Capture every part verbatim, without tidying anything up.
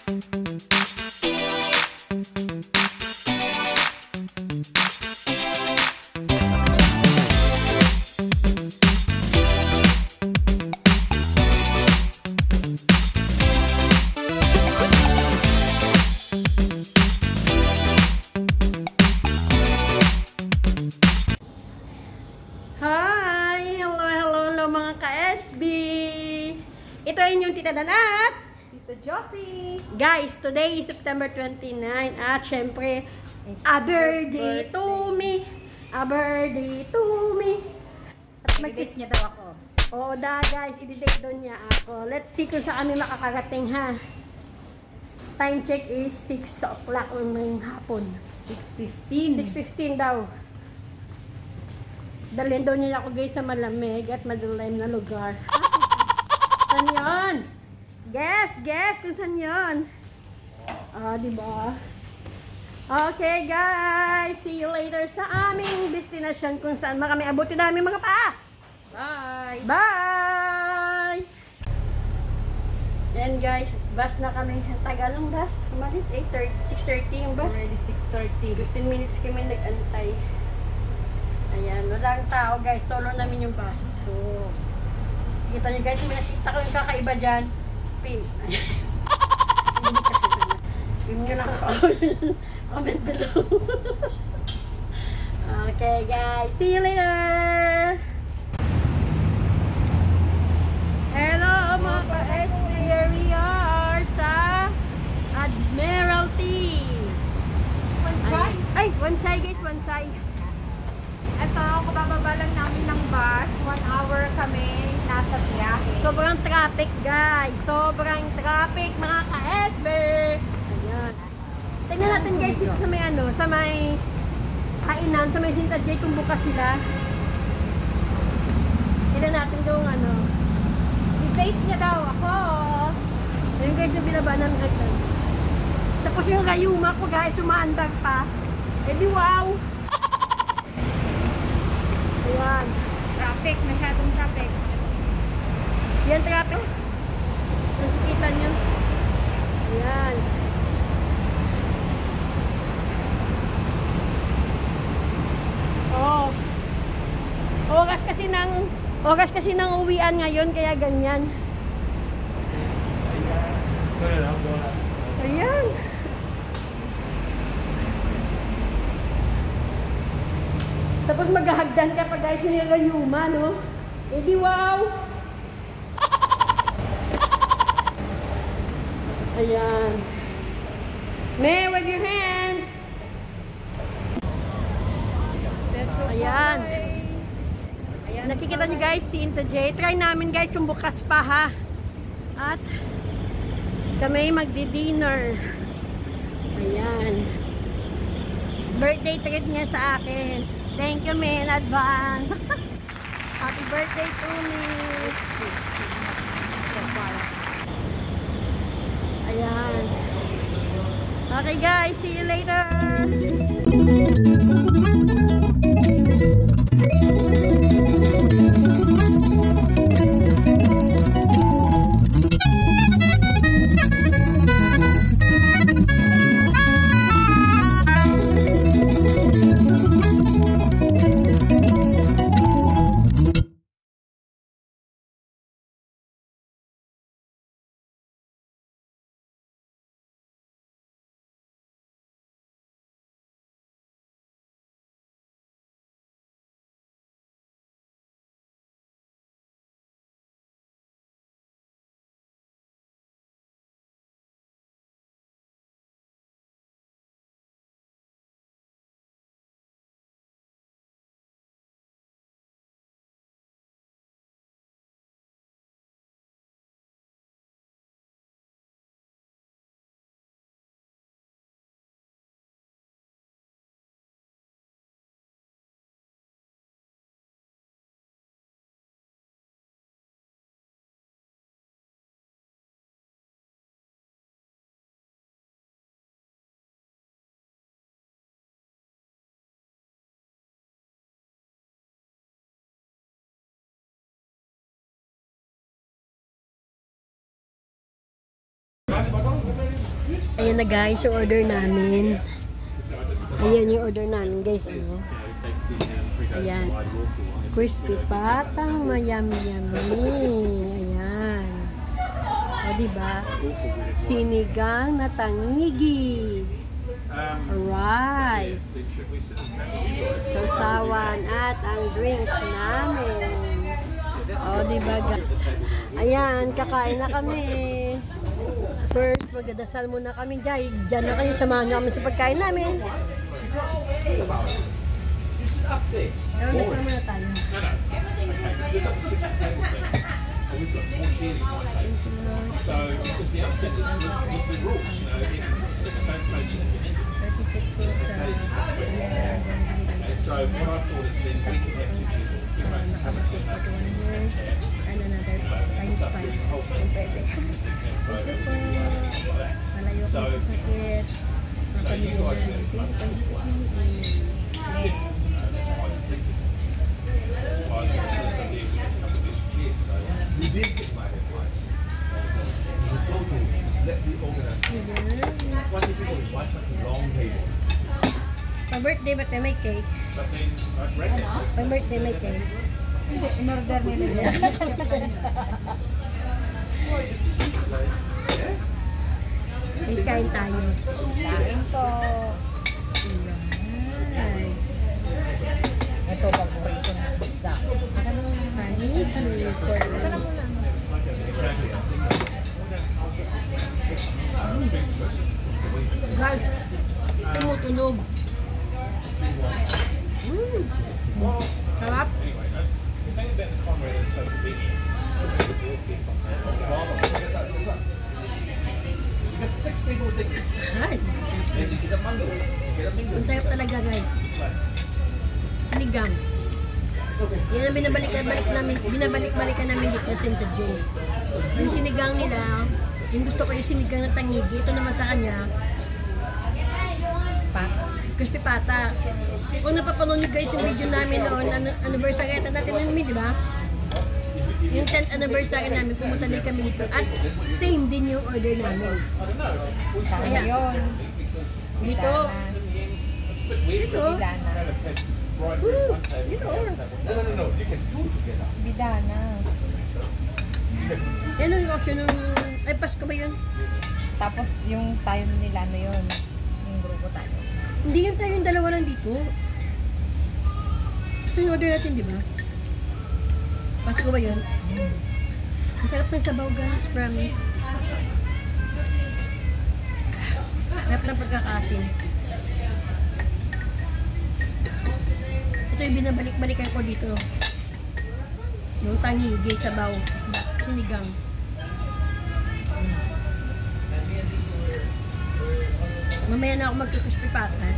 Ito yung Tita Dan at Tita Josie. Guys, today is September twenty-nine at syempre It's a birthday birthday. to me. A birthday to me. At Mag-date niya daw ako. Oh, da guys, i-date doon niya ako. Let's see kung saan kami makakarating ha. Time check is six o'clock ng hapon. six fifteen. six fifteen daw. Dalhin daw niya ako guys sa malamig at madilim na lugar. Saan yun? Guess, guess kung saan yun. Ah, diba? Okay guys, see you later sa aming destination kung saan kami abutin namin mga paa. Bye! Bye! Yan guys, bus na kami. Ang tagal ng bus. Umalis, eight thirty, six thirty yung bus. It's already six thirty. fifteen minutes kami nag-antay. Ayan, walang tao guys. Solo namin yung bus. So, kita nyo guys, may nakita ko yung kakaiba dyan. Pin. Hindi kasi sana. Pin nyo lang ako. Comment below. Okay guys, see you later! Hello mga ka-S B! Here we are sa Admiralty. Panchay! Ay, one chai guys, one chai. Ito, kabababa lang namin ng bus. One hour kami nasa biyahe. Sobrang traffic guys. Sobrang traffic mga ka-S B! Ayan. Tingnan natin guys dito sa may ano, sa may kainan, sa may Sinta J kung bukas sila. Tingnan natin kung ano. I-date niya daw ako. Ayun guys yung binaba namin agad. Tapos yung gayuma ko guys, sumaandar pa. Eh di wow! Ayan. Traffic, masyadong traffic. Yan traffic. Nakikita nyo. Ayan. Oh. Oras kasi ng oras kasi ng uwian ngayon kaya ganyan. Ayan. Tapos maghahagdan ka pa guys yung Rayuma, no? Eh di wow! Ayan. May, wave your hand! That's so Ayan. bye. Ayan. Nakikita nyo guys, si Inta J. Try namin guys kung bukas pa ha. At kami magdi-dinner. Ayan. Birthday treat niya sa akin. Thank you me in advance. Happy birthday to me. Ayan. Okay guys, see you later. Ayan na guys, yung order namin. Ayan yung order namin guys. Ano? Ayan. Crispy patang mayami-yami. Ayan. O diba? Sinigang na tangigi. Rice. Sausawan at ang drinks namin. O diba guys? Ayan, kakain na kami. First, magdadasal muna kami dyan. Diyan na kayo, samahan nyo kami sa pagkain namin. Ewan, nasama muna tayo. So, because the other thing is with the rules, you know, six stones basically. And so, what I thought is then we can have two cheese, you know, have a two nuggets And another times five. Pwede. Malayo ko sa sakit. So, you guys are going to fund Pag-isis it. naman. That's why I predicted. That's why I was going to say something with a couple of these cheers. So, we did get my advice. Let me organize. One people with one fucking long table. Pa-birthday ba tayo may cake? But then, I'd reckon this. Pa-birthday may cake. Hindi, in-order nila dyan. Please kain tayo. Kain po. Nice. Ito, paborito na isda. Aka na muna. Paniki. For Ito na muna. God. Tumutunog. Mm. Sarap. Anyway, no, the thing about the Conrad is so convenient. Because sixteen more things. Ay. Then you get a mango. You get a mango. Ang sarap talaga guys. Sinigang. It's okay. Yan ang binabalik-balik namin, binabalik-balikan namin dito sa Saint Jane. Yung sinigang nila, yung gusto ko yung sinigang ng tangigi. Ito naman sa kanya, Pata. crispy pata. Kung napapanood nyo guys yung video namin noon, an- anniversary ata natin namin, di ba? Yung tenth anniversary namin, pumunta din kami dito. At same din yung order namin. Saan Ayan. yun? Dito. Dito. Bidanas. Right, Woo! one table. Dito. No, no, no, no. You can do it together. Bidanas. Yan yung option ng... Ay, Pasko ba yun? Tapos yung tayo nila, ano yun? Yung grupo tayo. Hindi yung tayo yung dalawa lang dito. Ito yung order natin, di ba? Pasko ba yun? Ang sarap ng sabaw guys, promise. Sarap ng pagkakasin. Ito yung binabalik-balikan ko dito. Yung tangigi, sabaw, isda, sinigang. Mamaya na ako magkukuspy pata.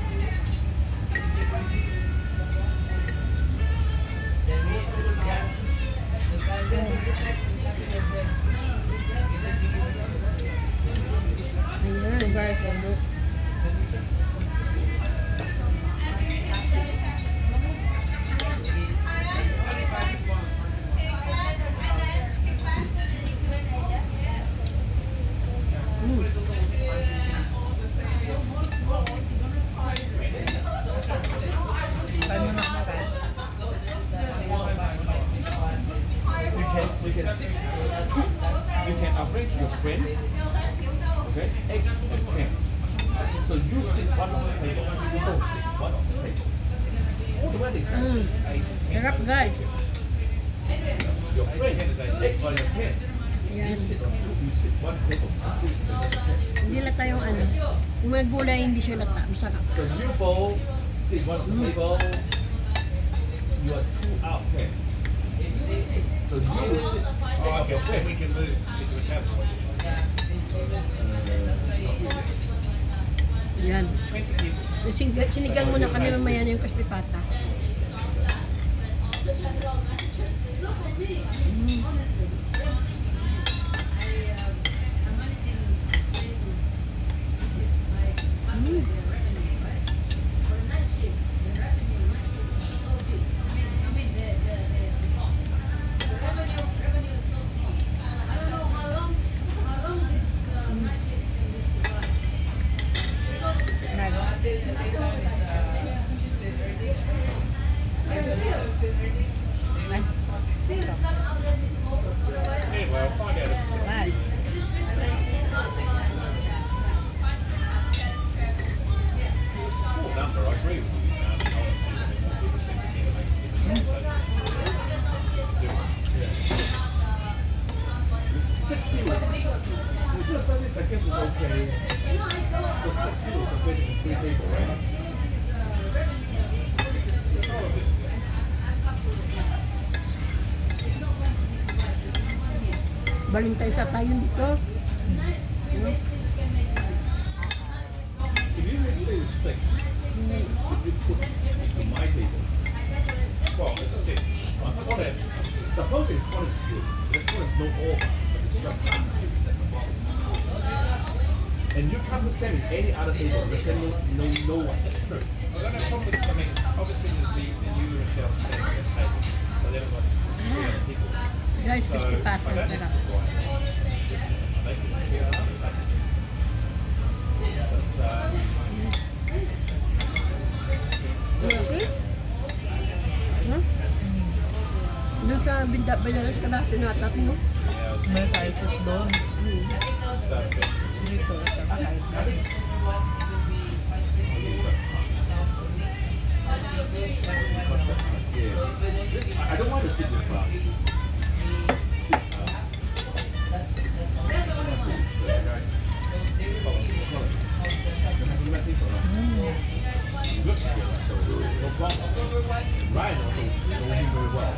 Ayan, guys, ano? Tayo mo na ako guys. You can, we can sit. You can arrange your friend. Okay? And him. So you sit one on the table. You both sit one on the table. All the weddings. Mm. Sarap guys. Your friend take by your hand. You Ayan. sit on two. You sit one table. Hindi lata yung ano. Yung mga gulay, hindi siya lata. Masarap. So you both sit one on the table. You are two out there. So you sit. Oh, okay. Okay. We can move to the table. Yan. Twenty people. Sinig- Sinigang muna kami mamaya na yung crispy pata. this I guess is okay. So six people, so basically three people, right? Baling tayo sa tayo dito. If you make stay with six, should you put to my table? Well, it's a six. I'm not saying, supposing one is you, this one is no all of us, but it's not that's a problem. And you can't put Sam in any other table, there's no, no, no one, that's true. I've got no problem with, I mean, obviously there's the, the you and Michelle sitting at the table, so they've got three other people. Guys, So, crispy I patty. don't think Sarap. it's right. Just, they can be on another table. But, uh, Okay? Huh? Doon sa binda binalas ka natin natat mo. yeah, it's May sizes doon. started to Dito, isang size na. Yeah. I don't want to sit with uh, sit, uh, Good together, so there's no problem. Ryan also knows him very well.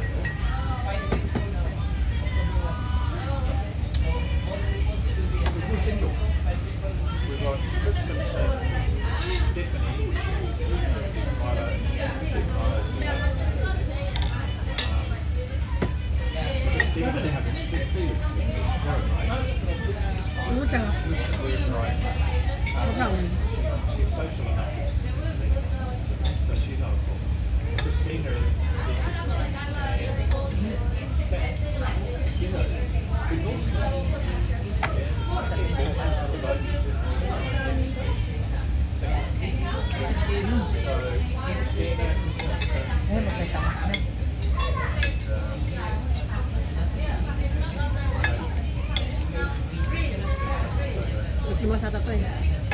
It's a good single. We've got Chris Simpson, Stephanie, Milo, Steve Milo's good. Um, Stephen had a stick Steve. no, listen, she's fine. Ano siya? She's really right. Parang. She's social enough to so she's not a problem. Christina is Single. Single? Ay, magkasama na. Ito mo sa tato eh.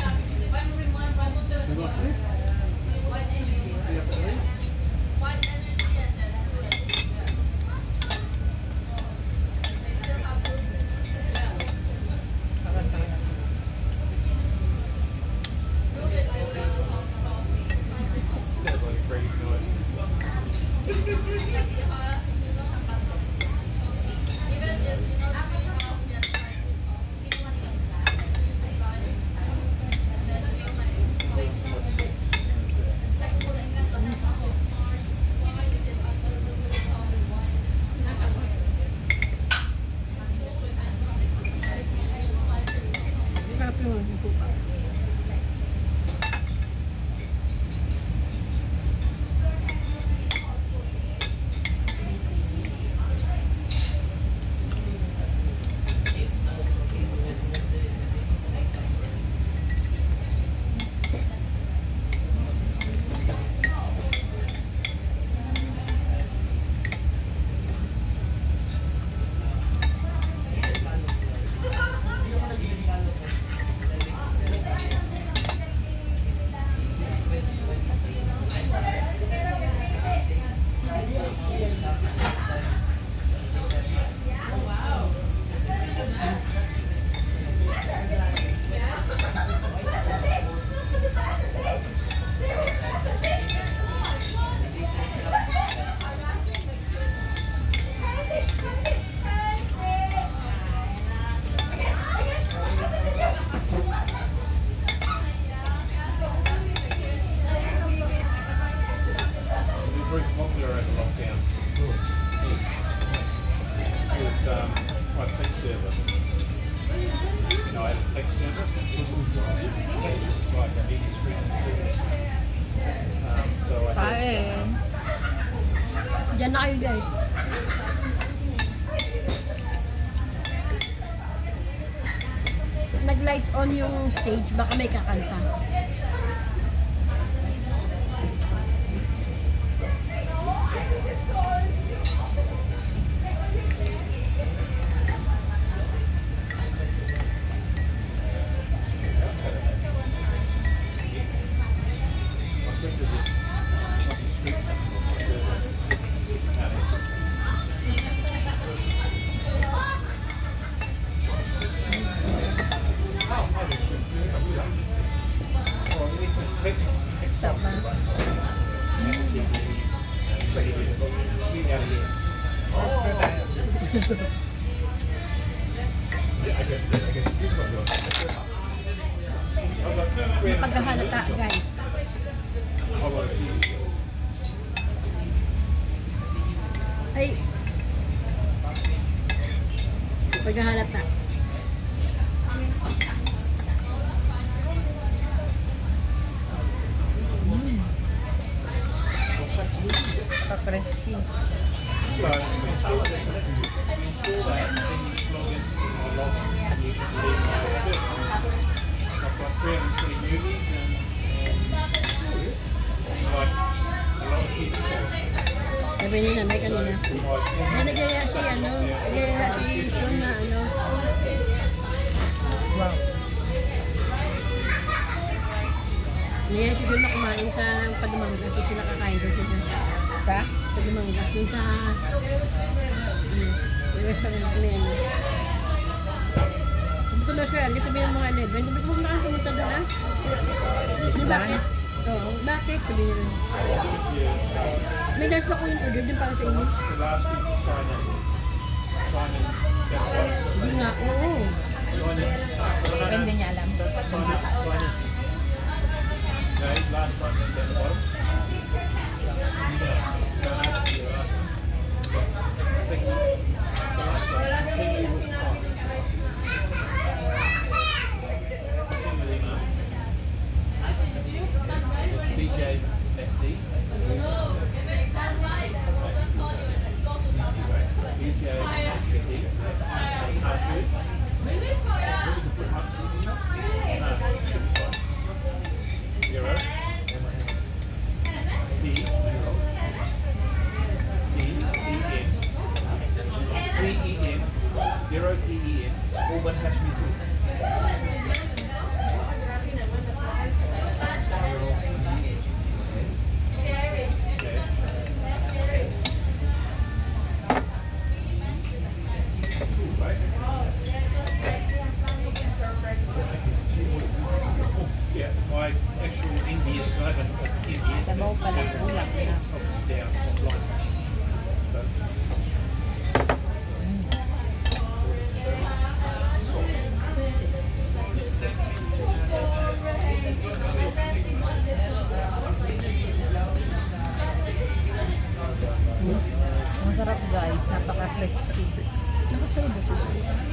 You want sleep? Stay up at night? Sounds like a pretty nice. Sarap yung pupa. Very popular over lockdown. He was um, my pet server. You know, I had a pet server. It's like a media streaming service. Um, so I had, Kain. Diyan na kayo guys. Nag-lights on yung stage, baka may kakanta. My sister just wants to stream something on my server. She can't access it. paghahalata, guys. How about you? Ay. Paghahalata. Pa-crispy. So, install that, install that, then you just log into my login and you can see my search. I've got three hundred twenty movies and, and series, and like a lot of T V shows. Sabi ni nanay kanina. Like, May nagaya si ano, nagaya si Sean na ano. Wow. Nagaya si Sean na kumain sa Padumangas. Kasi sila kakain doon sila. Sa? Padumangas. Doon sa um, restaurant na yan. Pumunta daw siya. Hindi sabihin ng mga eleven. Sabi ko, huwag na pumunta doon ah. Bakit? Oo, bakit? Sabi nila. May last na ko yung order din para sa inyo. the last week to sign in. Sign in. That's right. Hindi nga, oo. Sign in. Hindi niya alam. Sign in. Sign in. Okay, last one at the bottom. Yeah. Go out to your last one. Thanks. The last one. Continue with the card. Continue the email. It's B J F D. B J F D. Password. Really? No. Zero. D. Zero. D. E. N. D. E. N. Zero. D. E. N. All one hash me through. Yeah, my actual India's I haven't got India's. Sabaw pala, ulam na. Obviously down, it's online. But Masarap guys, napaka-crispy. Nakasarap ba siya?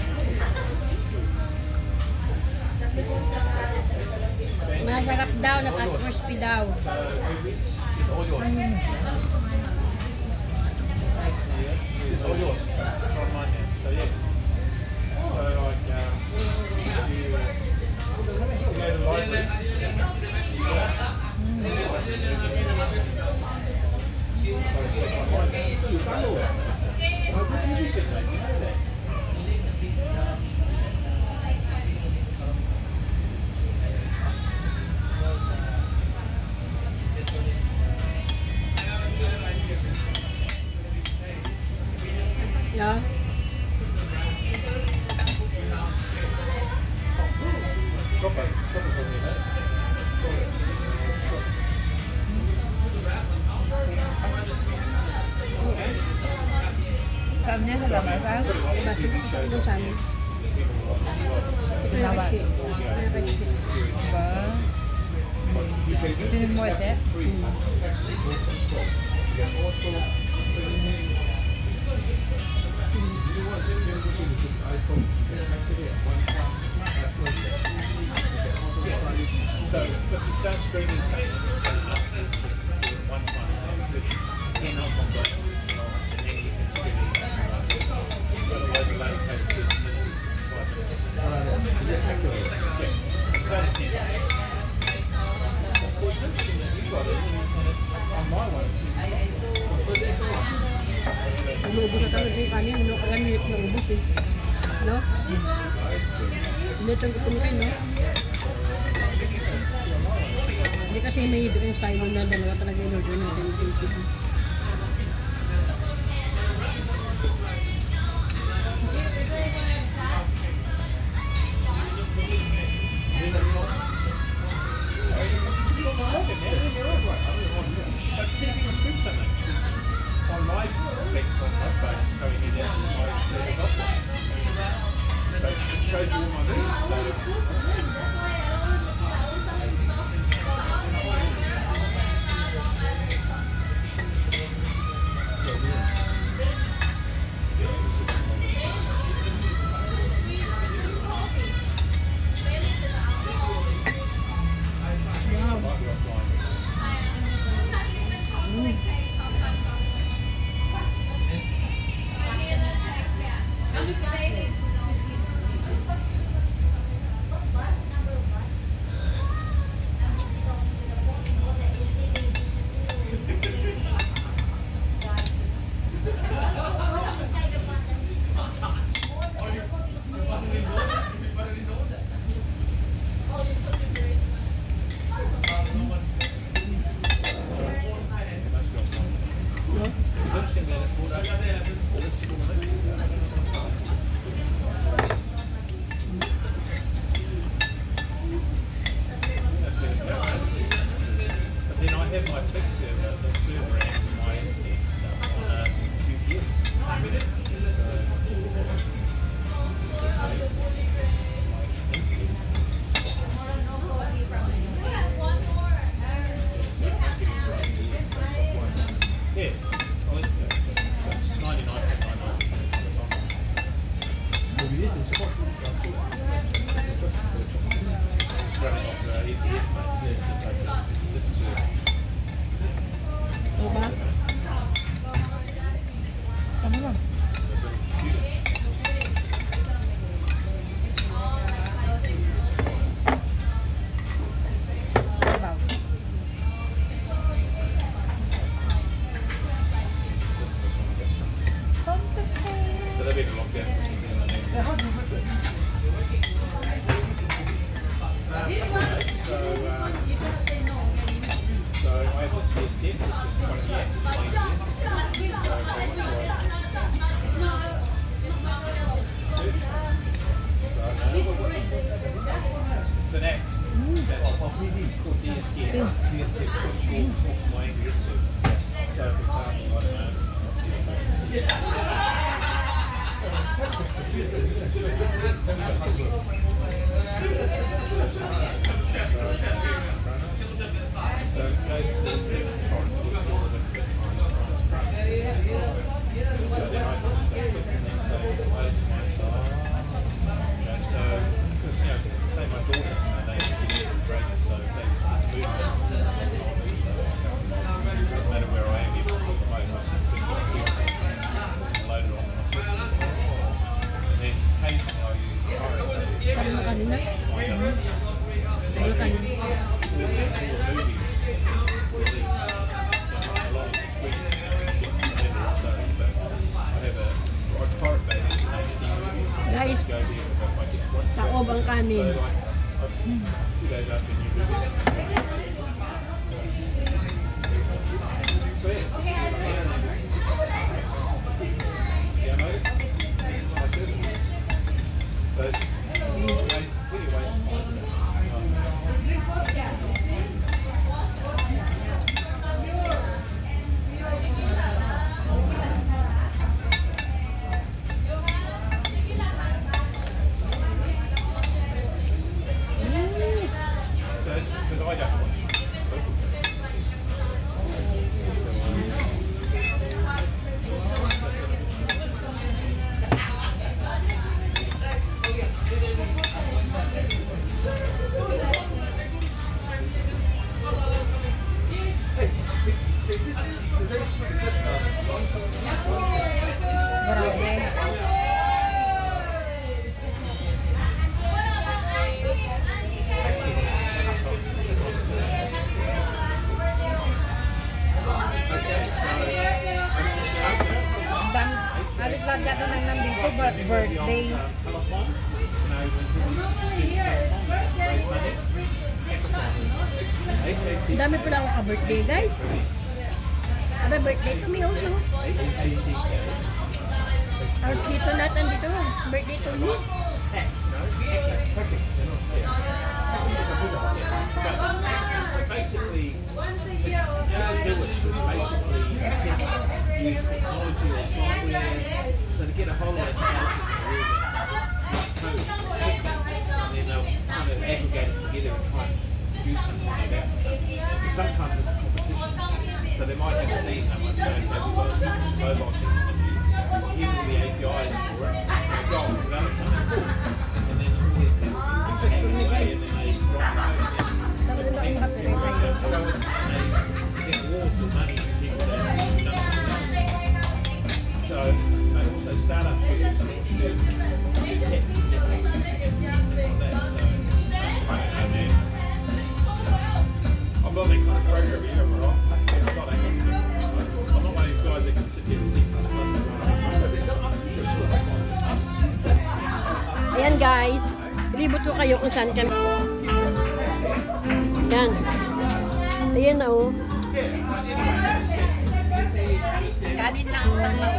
Masarap daw, napaka-crispy daw. so it's all yours. Yeah, it's all yours. It's on mine now. So yeah. So like um, you, you go to the library. Yeah. Stop it. Stop it for me, mate. Sabi niya sa labas, ha? Diba, sige, doon sa amin. Ginawa. Diba? Tingin mo ito? So if you start screaming something, it's going to ask you to do one one positions, ten up on both, and then you can scream it. Otherwise, you'll only take two minutes, five minutes. Yeah, it's only ten. So it's interesting that you got it on my one. It's Umubos na talaga yung kanin, no? Kaya minit na ubos eh. No? Minit ang kukumakain, no? Hindi kasi may drinks tayo na dalawa talaga yung order natin yung drinks. But see if you can scream something. Because on my links on my phone, it's showing you down my server's offline. But it showed you all my movies, so my Plex server, the server and my internet stuff on a U P S. Yeah, I'll let you know. It's ninety-nine point nine nine percent. Maybe this is possible. It's running off the A T S, mate. Yes, to take the, this is it. Diba? Tama lang. Sabaw. So they've been locked down. So, um, so I have this here skip, which is one of the apps playing this. So pretty much like, it's an app that's called D S K. D S K, which will talk to my English server. So for example, I don't know. So it goes to the torrent, looks at all the different torrents. So then I can stay with and then say, load to my side. You know, so, because, you know, say my daughters, you know, they have significant breaks, so they just move them. It doesn't matter where I am, even on the remote, I can sit right here and load it onto my server. And then occasionally I use torrent. Sabi mo kanina? Sabi mo kanina? Guys, taob ang kanin. Halos lahat yata nang nandito, but birthday. Ang dami pala akong ka-birthday, guys. Happy birthday to me also. Our dito lahat nandito. Birthday to me. So basically, it's, you know, do it to basically test, use technology or software, so to get a whole lot of developers in the room and code quickly, and then they'll kind of aggregate it together and try and do something like that. So sometimes there's a competition, so they might have a theme, they might say, okay, we've got this mobile technology, here's all the A P Is for it, so go and develop something cool, and then all these people can pick it away, and then they write code and then get awards or money from people that have done something else. So, and also startups use it to do tech, network music and things like that. So, I don't know, man. I'm not that kind of programmer here, but I'm not that kind of I'm not one of these guys that can sit here and C plus plus and run Ayan guys, ribot ko kayo kung saan kami. Yan. Ayan na oh. Kanin lang ang tama.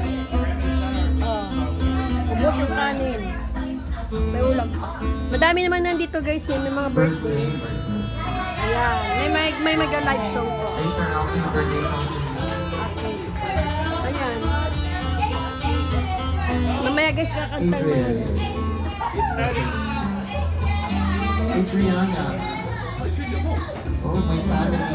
Oh. Ubos yung kanin. May ulam. Madami naman nandito guys, may mga birthday. Ayan. May, may, may mag-live song po. Later, I'll sing a birthday song to you. Okay. Ayan. Mamaya guys, kakanta mo yan. Adriana. Oh, my family.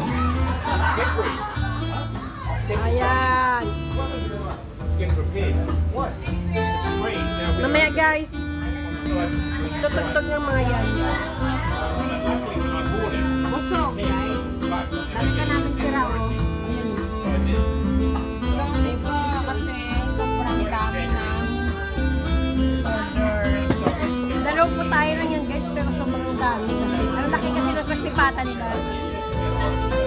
Ayan. Let's get prepared. What? It's rain now. we- Mamaya guys, tutugtog ng mga yan. Luckily, when I bought it, Busog, guys. Dami ka namin tira, oh. Ayan. so I did. Dami pa kasi sobrang dami ng order. Dalaw po tayo lang yan guys, pero sobrang dami. Ang laki kasi ng pastipata nila.